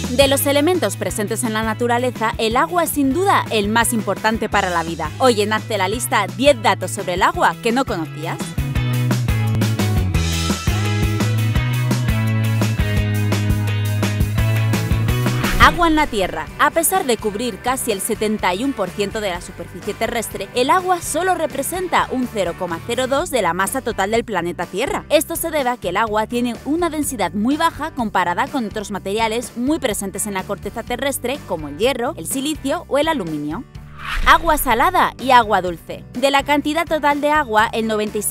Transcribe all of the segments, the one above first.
De los elementos presentes en la naturaleza, el agua es sin duda el más importante para la vida. Hoy en Hazte la Lista 10 datos sobre el agua que no conocías. Agua en la Tierra. A pesar de cubrir casi el 71% de la superficie terrestre, el agua solo representa un 0,02 de la masa total del planeta Tierra. Esto se debe a que el agua tiene una densidad muy baja comparada con otros materiales muy presentes en la corteza terrestre, como el hierro, el silicio o el aluminio. Agua salada y agua dulce. De la cantidad total de agua, el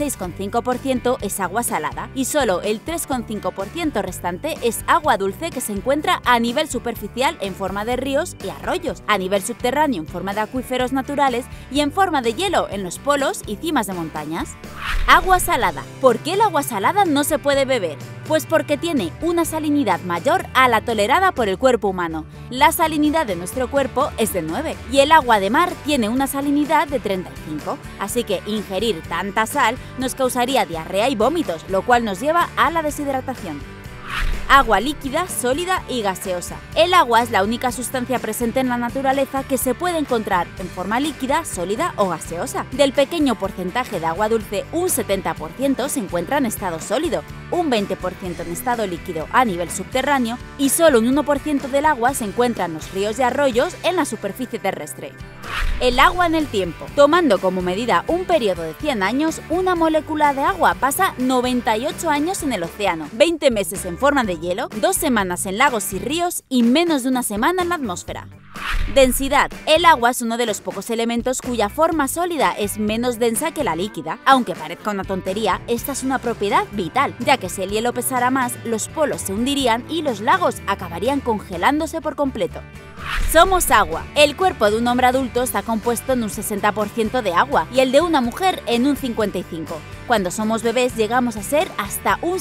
96,5% es agua salada y solo el 3,5% restante es agua dulce que se encuentra a nivel superficial en forma de ríos y arroyos, a nivel subterráneo en forma de acuíferos naturales y en forma de hielo en los polos y cimas de montañas. Agua salada. ¿Por qué el agua salada no se puede beber? Pues porque tiene una salinidad mayor a la tolerada por el cuerpo humano. La salinidad de nuestro cuerpo es de 9 y el agua de mar tiene una salinidad de 35, así que ingerir tanta sal nos causaría diarrea y vómitos, lo cual nos lleva a la deshidratación. Agua líquida, sólida y gaseosa. El agua es la única sustancia presente en la naturaleza que se puede encontrar en forma líquida, sólida o gaseosa. Del pequeño porcentaje de agua dulce, un 70% se encuentra en estado sólido, un 20% en estado líquido a nivel subterráneo y solo un 1% del agua se encuentra en los ríos y arroyos en la superficie terrestre. El agua en el tiempo. Tomando como medida un periodo de 100 años, una molécula de agua pasa 98 años en el océano, 20 meses en forma de hielo, 2 semanas en lagos y ríos y menos de una semana en la atmósfera. Densidad. El agua es uno de los pocos elementos cuya forma sólida es menos densa que la líquida. Aunque parezca una tontería, esta es una propiedad vital, ya que si el hielo pesara más, los polos se hundirían y los lagos acabarían congelándose por completo. Somos agua. El cuerpo de un hombre adulto está compuesto en un 60% de agua y el de una mujer en un 55%. Cuando somos bebés llegamos a ser hasta un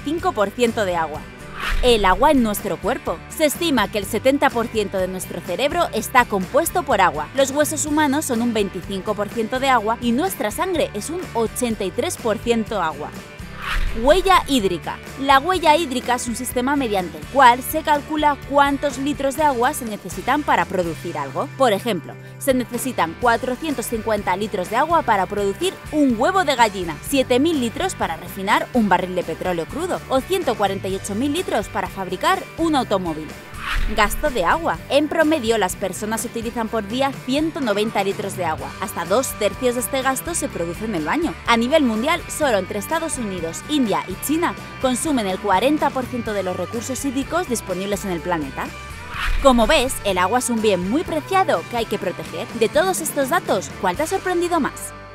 75% de agua. El agua en nuestro cuerpo. Se estima que el 70% de nuestro cerebro está compuesto por agua. Los huesos humanos son un 25% de agua y nuestra sangre es un 83% agua. Huella hídrica. La huella hídrica es un sistema mediante el cual se calcula cuántos litros de agua se necesitan para producir algo. Por ejemplo, se necesitan 450 litros de agua para producir un huevo de gallina, 7.000 litros para refinar un barril de petróleo crudo o 148.000 litros para fabricar un automóvil. Gasto de agua. En promedio, las personas utilizan por día 190 litros de agua. Hasta 2/3 de este gasto se produce en el baño. A nivel mundial, solo entre Estados Unidos, India y China consumen el 40% de los recursos hídricos disponibles en el planeta. Como ves, el agua es un bien muy preciado que hay que proteger. De todos estos datos, ¿cuál te ha sorprendido más?